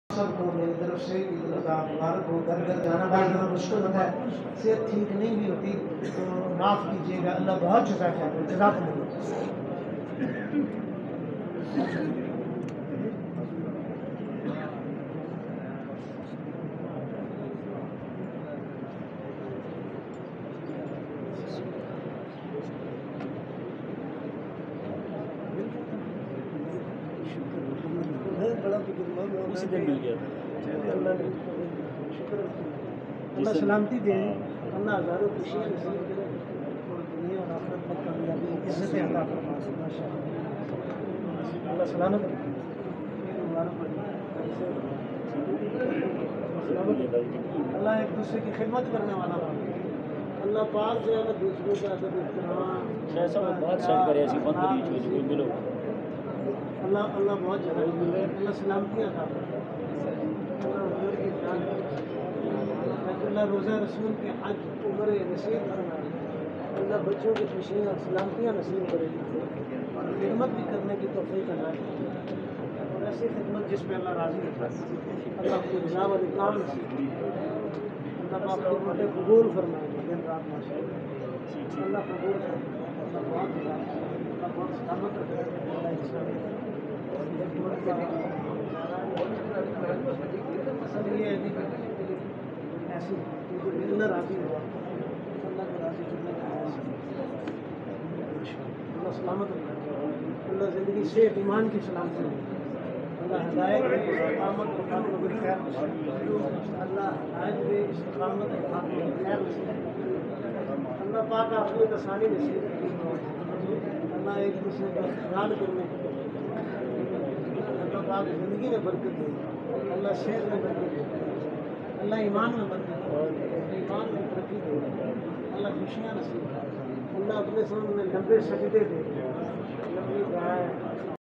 سب کو میری طرف سے عید الاضحیٰ مبارک ہو. گھر گھر جانا بعض دفعہ مشکل ہوتا ہے, صحت ٹھیک نہیں بھی ہوتی تو معاف کیجیے گا. اللہ بہت جزا خیر جزاکم اللہ. اسی دن مل گیا اللہ سلامتی دے, اللہ ہزاروں خوشیاں نصیب کرے اور دنیا اور آخرت میں کامیابی عزتیں عطا فرمائے. اللہ سلامت اللہ ایک دوسرے کی خدمت کرنے والا بنا. اللہ پاک جو ہے دوسروں کا ادب احترام ایسا بات سیٹ کرے ایسی بند نہیں جو ملو. اللہ اللہ بہت جگہ ملے. اللہ سلامتی عطا فرمائے. اللہ روزہ رسول کے حج عمر نصیب فرمائے. اللہ بچوں کی خوشیاں اور سلامتیاں نصیب کرے اور خدمت بھی کرنے کی توفیق عطا کرے اور ایسی خدمت جس پہ اللہ راضی ہوتا ہے. اللہ کو رضا و اکرام نصیب کرے. اللہ پاک خدمت قبول فرمائے دن رات ماشاءاللہ. اللہ قبول فرمائے. اللہ بہت رضا, اللہ بہت سلامت رکھے. اصل یہ ہے ایسی اللہ راضی ہوا, اللہ کو راضی کرنے کا اللہ سلامت رکھے. اللہ زندگی صحت ایمان کی سلامتی رکھے. اللہ ہدایت دے, استقامت کو حق و خیر نصیب. اللہ ہدایت دے, استقامت کو حق و خیر نصیب. اللہ پاک عافیت آسانی نصیب کرے. اللہ ایک دوسرے کا خیال کرنے کی اللہ پاک زندگی میں برکت دے. اللہ صحت میں برکت دے. اللہ ایمان میں برکت دے. ایمان میں ترقی دے. اللہ خوشیاں نصیب. اللہ اپنے سامنے لمبے سجدے دے, لمبی دعائیں